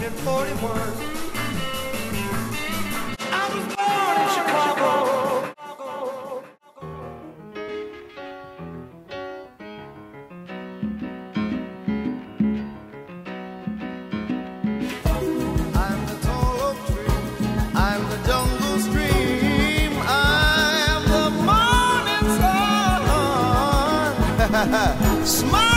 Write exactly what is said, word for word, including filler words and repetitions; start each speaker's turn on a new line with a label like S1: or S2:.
S1: nineteen forty-one. I was born in Chicago. I'm the tall oak tree, I'm the jungle stream, I am the morning sun. Smile.